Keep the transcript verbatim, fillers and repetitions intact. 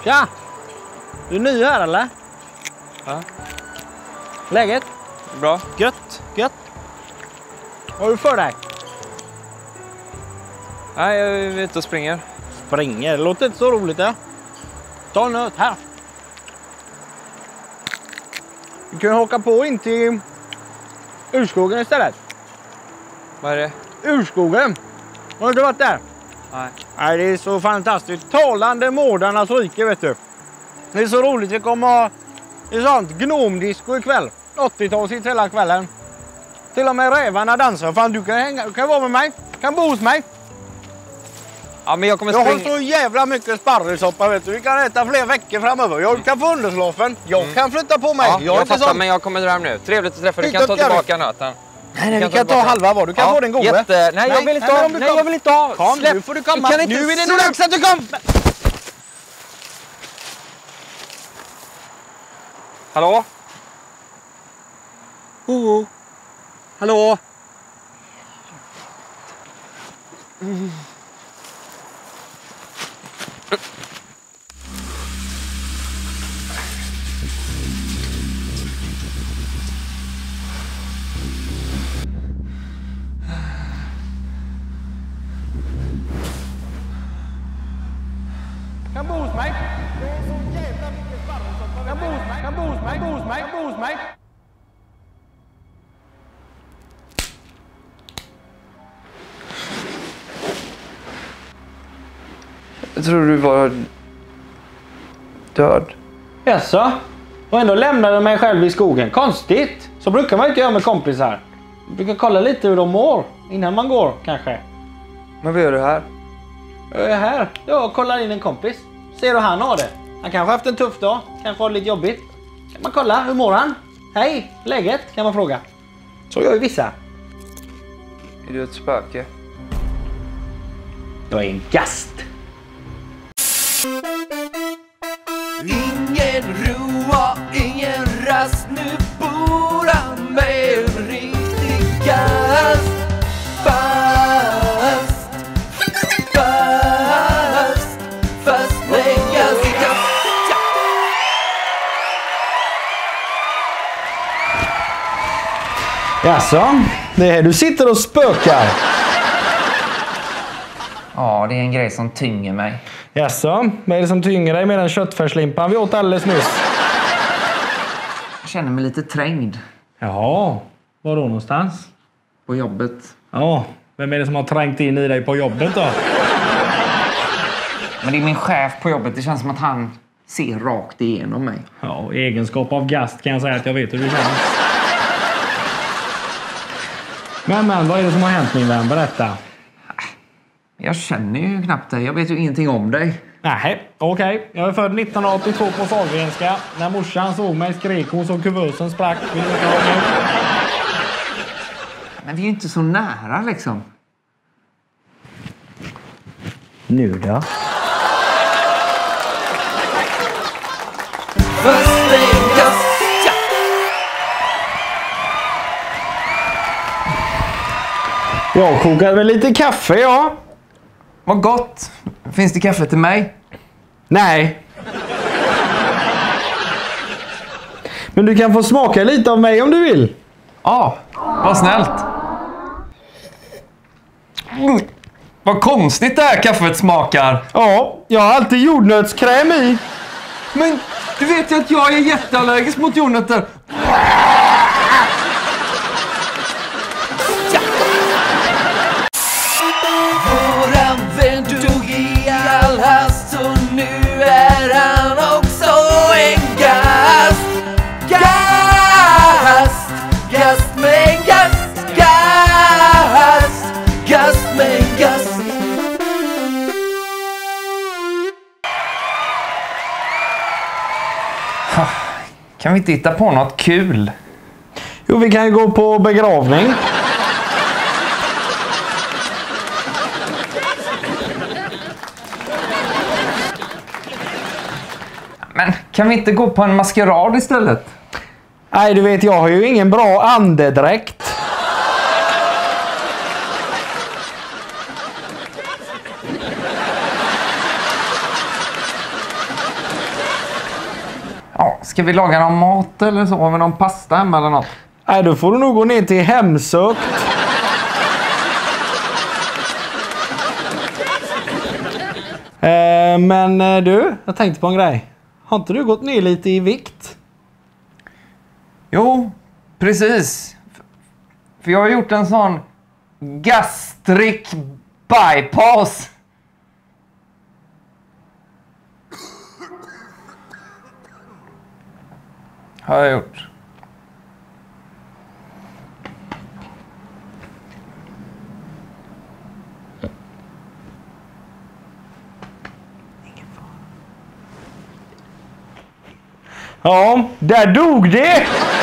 Tja! Du är ny här eller? Ja. Läget? Bra. Gött, gött. Vad har du för dig? Nej, jag är ute och springer. Springer, det låter inte så roligt ja. Ta en nöt här. Du kan åka på in till urskogen istället. Vad är det? Urskogen. Har du inte varit där? Nej. Nej, det är så fantastiskt. Talande Mårdarnas rike, vet du. Det är så roligt. Vi kommer ha ett sånt gnomdisco ikväll. åttio-talsigt hela kvällen. Till och med rävarna dansar. Fan, du kan, hänga, du kan vara med mig. Du kan bo hos mig. Ja, men jag kommer Jag springa. har så jävla mycket sparrissoppa, vet du. Vi kan äta fler veckor framöver. Jag kan få underslafen. Jag Mm. kan flytta på mig. Ja, jag jag är fattar, sån... men jag kommer dra hem nu. Trevligt att träffa dig. Du kan Hit ta upp, Gary. tillbaka nöten. Nej, nej, vi kan kan ta ta tillbaka. halva var. Du kan Ja, få den goda. jätte... Nej, jag vill inte nej, ha. men om du Nej, kom- jag vill inte ha. Kom, Släpp. nu får du komma. Du kan inte Nu är det nog dags att du kom. Hallå? Oh. Hallå? Kan bo hos mig. Det är så jävla mycket sparrissoppa. Kan bo hos mig. Kan bo hos mig. Kan bo hos mig. Kan bo hos mig. Jag tror du var död. Jaså? Och ändå lämnade mig själv i skogen. Konstigt. Så brukar man inte göra med kompisar. Man brukar kolla lite hur de mår innan man går kanske. Men vad gör du här? Jag är här. Jag kollar in en kompis. Ser hur han har det. Han kanske har haft en tuff dag. Kanske har det lite jobbigt. Kan man kolla, hur mår han? Hej, läget kan man fråga. Så gör ju vissa. Är du ett spöke? Jag är en gast. Ingen ro och ingen rast. Nu bor han med en riktig gast. Fast, fast, fast med gast. Ja. Jaså, det är här du sitter och spökar. Ja, det är en grej som tynger mig. Jaså, vad är det som tynger dig med den köttfärslimpan vi åt alldeles nyss? Jag känner mig lite trängd Jaha, var då någonstans? på jobbet. Ja, vem är det som har trängt in i dig på jobbet då? Men det är min chef på jobbet. Det känns som att han ser rakt igenom mig. Ja, i egenskap av gast kan jag säga att jag vet hur du känner. Men, men, vad är det som har hänt min vän? Berätta. Jag känner ju knappt dig. Jag vet ju ingenting om dig. Nej, okej. Okay. Jag är född nittonhundraåttiotvå på Sahlgrenska. När morsan såg mig skrek hon så kuvösen sprack. Vill du inte ha med? Men vi är ju inte så nära liksom. Nu då? Fast med gast. Ja. Jag kokade väl lite kaffe, ja. Vad gott. Finns det kaffe till mig? Nej. Men du kan få smaka lite av mig om du vill. Ja, vad snällt. Mm. Vad konstigt det här kaffet smakar. Ja, jag har alltid jordnötskräm i. Men du vet ju att jag är jätteallergisk mot jordnötter. Våran vän dog i all hast och nu är han också en gast. Gast, gast med gast, gast, gast med gast. Kan vi inte hitta på något kul? Jo, vi kan ju gå på begravning. Men kan vi inte gå på en maskerad istället? Nej, du vet, jag har ju ingen bra andedräkt. Ja, ska vi laga någon mat eller så? Har vi någon pasta hemma eller något? Nej, då får du nog gå ner till hemsökt. eh, men eh, du, jag tänkte på en grej. Har inte du gått ner lite i vikt? Jo, precis. För jag har gjort en sån gastric bypass. Har jag gjort. Ja, där dog det!